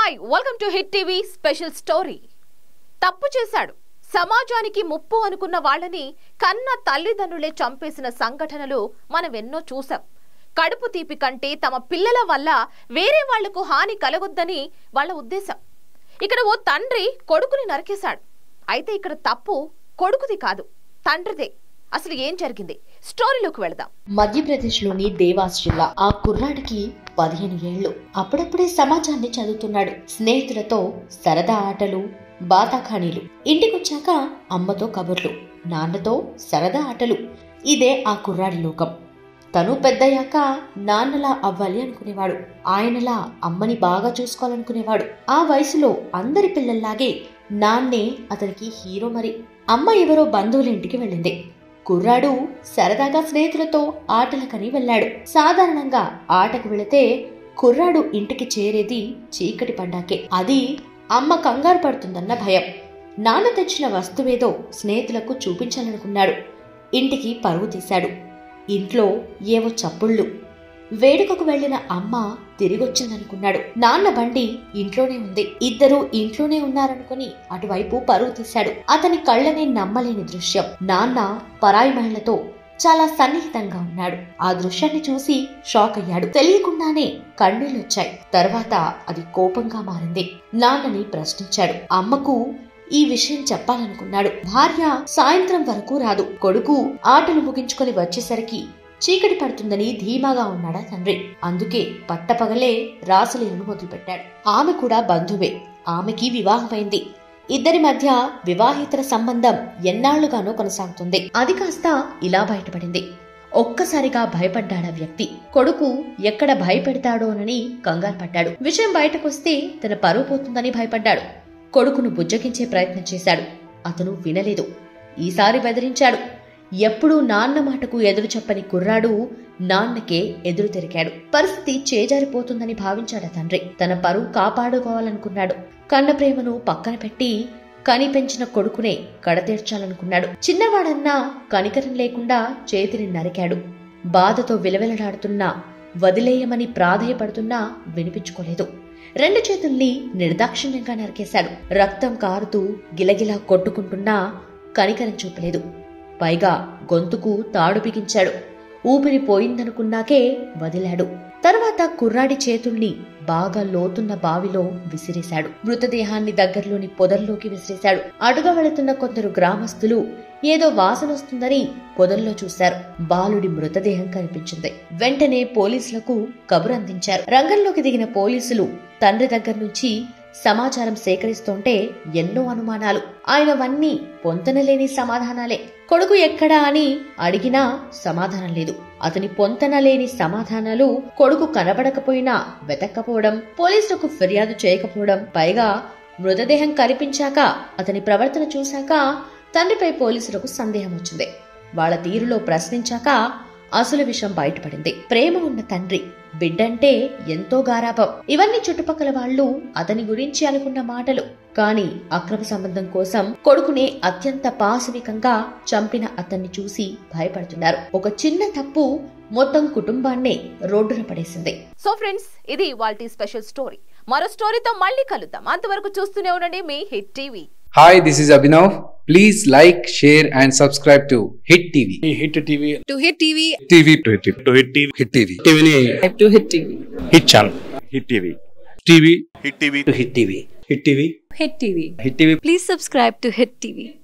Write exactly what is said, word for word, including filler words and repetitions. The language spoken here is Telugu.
Hi welcome to Hit TV special story. తప్పు చేశాడు, సమాజానికి ముప్పు అనుకున్న వాళ్ళని కన్న తల్లిదండ్రులే చంపేసిన సంఘటనలు మనం ఎన్నో చూసాం. కడుపు తీపి కంటే తమ పిల్లల వల్ల వేరే వాళ్లకు హాని కలగొద్దని వాళ్ళ ఉద్దేశం. ఇక్కడ ఓ తండ్రి కొడుకుని నరికేశాడు. అయితే ఇక్కడ తప్పు కొడుకుది కాదు, తండ్రిదే. అసలు ఏం జరిగింది, స్టోరీలోకి వెళదాం. మధ్యప్రదేశ్ లోని దేవాస్ జిల్లా. ఆ కుర్రాడికి పదిహేను ఏళ్లు. అప్పుడప్పుడే సమాజాన్ని చదువుతున్నాడు. స్నేహితులతో సరదా ఆటలు, బాతాఖానీలు. ఇంటికొచ్చాక అమ్మతో కబుర్లు, నాన్నతో సరదా ఆటలు. ఇదే ఆ కుర్రాడి లోకం. తను పెద్దయ్యాక నాన్నలా అవ్వాలి అనుకునేవాడు. ఆయనలా అమ్మని బాగా చూసుకోవాలనుకునేవాడు. ఆ వయసులో అందరి పిల్లల్లాగే నాన్నే అతనికి హీరో. మరి అమ్మ ఎవరో బంధువుల ఇంటికి వెళ్ళింది. కుర్రాడు సరదాగా స్నేహితులతో ఆటలకని వెళ్ళాడు. సాధారణంగా ఆటకు వెళితే కుర్రాడు ఇంటికి చేరేది చీకటి పడ్డాకే. అది అమ్మ కంగారు పడుతుందన్న భయం. నాన్న తెచ్చిన వస్తువేదో స్నేహితులకు చూపించాలనుకున్నాడు. ఇంటికి పరుగు తీశాడు. ఇంట్లో ఏవో చప్పుళ్ళు. వేడుకకు వెళ్లిన అమ్మ తిరిగొచ్చిందనుకున్నాడు. నాన్న బండి ఇంట్లోనే ఉంది. ఇద్దరూ ఇంట్లోనే ఉన్నారనుకుని అటువైపు పరుగు తీశాడు. అతని కళ్ళనే నమ్మలేని దృశ్యం. నాన్న పరాయి మహిళతో చాలా సన్నిహితంగా ఉన్నాడు. ఆ దృశ్యాన్ని చూసి షాక్ అయ్యాడు. తెలియకుండానే కన్నీళ్లొచ్చాయి. తర్వాత అది కోపంగా మారింది. నాన్నని ప్రశ్నించాడు. అమ్మకు ఈ విషయం చెప్పాలనుకున్నాడు. భార్య సాయంత్రం వరకు రాదు. కొడుకు ఆటలు ముగించుకొని వచ్చేసరికి చీకటి పడుతుందని ధీమాగా ఉన్నాడా తండ్రి. అందుకే పట్టపగలే రాసలీలను మొదలుపెట్టాడు. ఆమె కూడా బంధువే. ఆమెకి వివాహమైంది. ఇద్దరి మధ్య వివాహేతర సంబంధం ఎన్నాళ్లుగానో కొనసాగుతుంది. అది కాస్త ఇలా బయటపడింది. ఒక్కసారిగా భయపడ్డాడా వ్యక్తి. కొడుకు ఎక్కడ భయపెడతాడోనని కంగారు పడ్డాడు. విషయం బయటకొస్తే తన పరువు పోతుందని భయపడ్డాడు. కొడుకును బుజ్జగించే ప్రయత్నం చేశాడు. అతను వినలేదు. ఈసారి బెదిరించాడు. ఎప్పుడూ నాన్న మాటకు ఎదురు చెప్పని కుర్రాడు నాన్నకే ఎదురు తిరిగాడు. పరిస్థితి చేజారిపోతుందని భావించాడు తండ్రి. తన పరువు కాపాడుకోవాలనుకున్నాడు. కన్న ప్రేమను పక్కన పెట్టి కని పెంచిన కొడుకునే కడతీర్చాలనుకున్నాడు. చిన్నవాడన్నా కనికరం లేకుండా చేతిని నరికాడు. బాధతో విలవిలలాడుతున్నా, వదిలేయమని ప్రాధేయపడుతున్నా వినిపించుకోలేదు. రెండు చేతుల్ని నిర్దాక్షిణ్యంగా నరికేశాడు. రక్తం కారుతూ గిలగిలా కొట్టుకుంటున్నా కనికరం చూపలేదు. పైగా గొంతుకు తాడు బిగించాడు. ఊపిరి పోయిందనుకున్నాకే వదిలాడు. తర్వాత కుర్రాడి చేతుల్ని బాగా లోతున్న బావిలో విసిరేశాడు. మృతదేహాన్ని దగ్గరలోని పొదల్లోకి విసిరేశాడు. అడుగా వెళుతున్న కొందరు గ్రామస్తులు ఏదో వాసనొస్తుందని పొదల్లో చూశారు. బాలుడి మృతదేహం కనిపించింది. వెంటనే పోలీసులకు కబురు అందించారు. రంగంలోకి దిగిన పోలీసులు తండ్రి దగ్గర నుంచి సమాచారం సేకరిస్తుంటే ఎన్నో అనుమానాలు. ఆయనవన్నీ పొంతనలేని సమాధానాలే. కొడుకు ఎక్కడా అని అడిగినా సమాధానం లేదు. అతని పొంతనలేని సమాధానాలు కొడుకు కనబడకపోయినా వెతక్కపోవడం, పోలీసులకు ఫిర్యాదు చేయకపోవడం, పైగా మృతదేహం కనిపించాక అతని ప్రవర్తన చూశాక తండ్రిపై పోలీసులకు సందేహం వచ్చింది. వాళ్ల తీరులో ప్రశ్నించాక అసలు విషయం బయటపడింది. ప్రేమ ఉన్న తండ్రి, బిడ్డంటే ఎంతో గారాభం. ఇవన్నీ చుట్టుపక్కల వాళ్లు అతని గురించి అనుకున్న మాటలు. కాని అక్రమ సంబంధం కోసం కొడుకునే అత్యంత పాశవికంగా చంపిన అతన్ని చూసి భయపడుతున్నారు. ఒక చిన్న తప్పు మొత్తం కుటుంబాన్నే రోడ్డున పడేసింది. సో ఫ్రెండ్స్, ఇది ఇవాల్టి స్పెషల్ స్టోరీ. మరో స్టోరీతో మళ్ళీ కలుద్దాం. అంతవరకు చూస్తూనే ఉండండి మీ Hit TV. Hi, this is Abhinav. Please like, share and subscribe to Hit T V. Hit T V. To Hit T V. T V to Hit T V. To Hit T V. Hit T V. T V ni To Hit T V. Hit channel. Hit T V. T V. Hit T V. To Hit T V. Hit T V. Hit T V. Hit T V. Please subscribe to Hit T V.